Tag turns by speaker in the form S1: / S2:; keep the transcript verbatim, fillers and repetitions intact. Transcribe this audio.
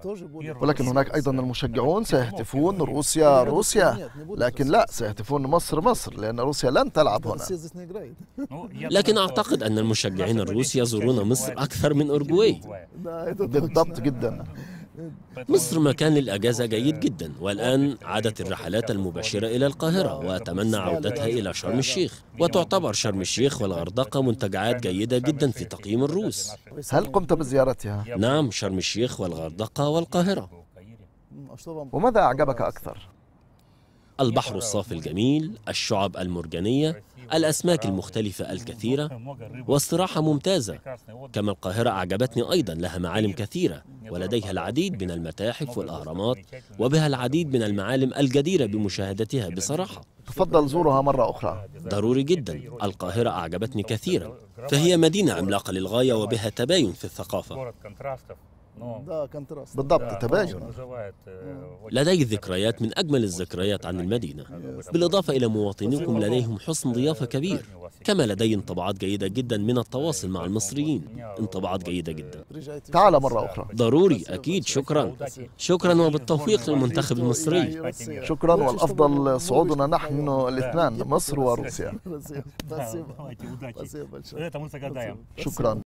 S1: ولكن هناك أيضا المشجعون سيهتفون روسيا روسيا، لكن لا، سيهتفون مصر مصر، لأن روسيا لن تلعب هنا.
S2: لكن أعتقد أن المشجعين الروس يزورون مصر أكثر من أورجواي.
S1: بالضبط جدا.
S2: مصر مكان للأجازة جيد جدا، والآن عادت الرحلات المباشرة إلى القاهرة، وأتمنى عودتها إلى شرم الشيخ. وتعتبر شرم الشيخ والغردقة منتجعات جيدة جدا في تقييم الروس.
S1: هل قمت بزيارتها؟
S2: نعم، شرم الشيخ والغردقة والقاهرة.
S1: وماذا أعجبك أكثر؟
S2: البحر الصافي الجميل، الشعب المرجانية، الأسماك المختلفة الكثيرة، واستراحة ممتازة. كما القاهرة أعجبتني أيضا، لها معالم كثيرة ولديها العديد من المتاحف والأهرامات، وبها العديد من المعالم الجديرة بمشاهدتها بصراحة.
S1: تفضل زورها مرة أخرى.
S2: ضروري جدا. القاهرة أعجبتني كثيرا، فهي مدينة عملاقة للغاية وبها تباين في الثقافة.
S1: بالضبط، تباين.
S2: لدي ذكريات من أجمل الذكريات عن المدينة، بالإضافة إلى مواطنيكم لديهم حسن ضيافة كبير. كما لدي انطباعات جيدة جدا من التواصل مع المصريين، انطباعات جيدة جدا.
S1: تعال مرة أخرى.
S2: ضروري، أكيد. شكرا شكرا وبالتوفيق للمنتخب المصري.
S1: شكرا، والأفضل صعودنا نحن الاثنان، مصر وروسيا. شكرا.